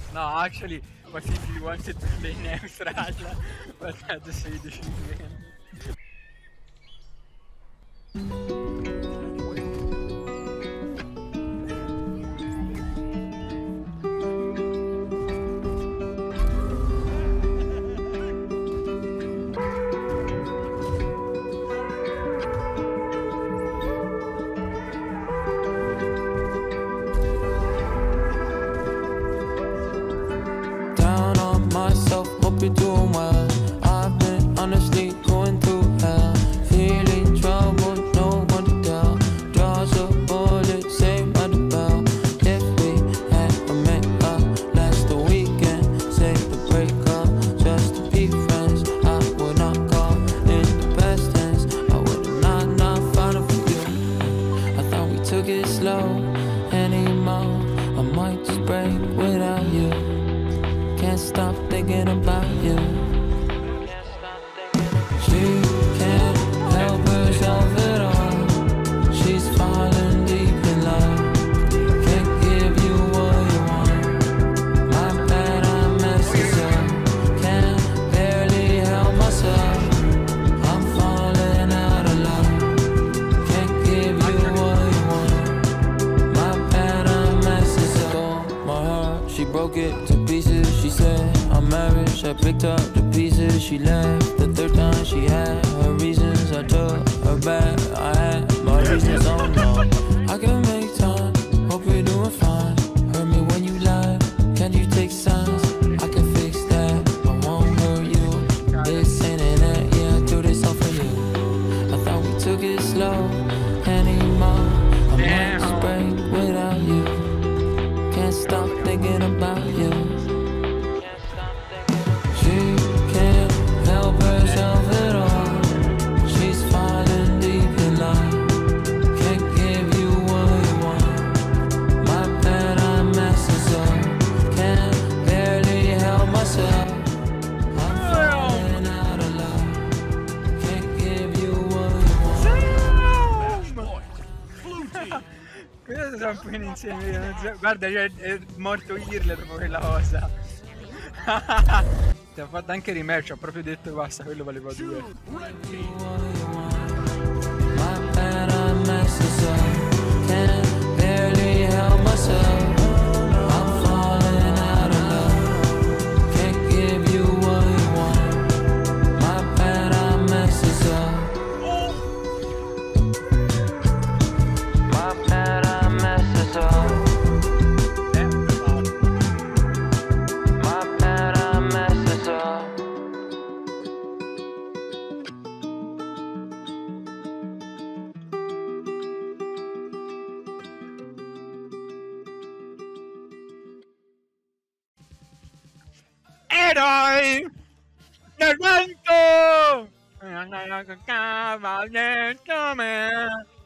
No, actually, what if you wanted to play neutral, but had sei decidi. Down on myself, hope you're doing well. I've been honestly going through hell, feeling troubled, no one to tell. Draws a bullet, saved by the bell. If we had a make-up last the weekend, save the breakup just to be friends. I would not call in the best hands. I would not fight for you. I thought we took it slow anymore. I might just break without you. Can't stop thinking about you. She can't help herself at all. She's falling deep in love. Can't give you what you want. My bad, I messed up. Can't barely help myself. I'm falling out of love. Can't give you what you want. My bad, I messed up. Stole my heart, she broke it to pieces. She said I'm married, I picked up the pieces. She left the third time, she had her reasons. I took her back, I had my reasons. Oh no, I can make time, hope you're doing fine. Hurt me when you lie, can you take signs? I can fix that, I won't hurt you. This ain't that, yeah, I do this all for you. I thought we took it slow anymore. I might just break without you. Can't stop thinking about you. She can't help herself at all. She's falling deep in love. Can't give you what you want. My bad, I messed up. Can't barely help myself. I'm falling out of love. Can't give you what you want. Cosa sono appena insieme? Guarda, è morto Irle dopo quella cosa. Ti ha fatto anche rematch, ho proprio detto basta, quello valeva 2. My bad, I messed up. Can't barely help myself. I'm falling out of love. Can't give you what you want. My bad, I messed up. My bad, I messed up. My bad, I messed up. Eroi del vento! Cavalletto me!